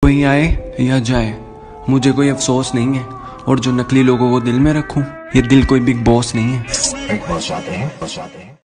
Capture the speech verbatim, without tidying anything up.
कोई आए या जाए मुझे कोई अफसोस नहीं है, और जो नकली लोगों को दिल में रखूं, ये दिल कोई बिग बॉस नहीं है। बिग बॉस चाहते हैं, बस चाहते हैं।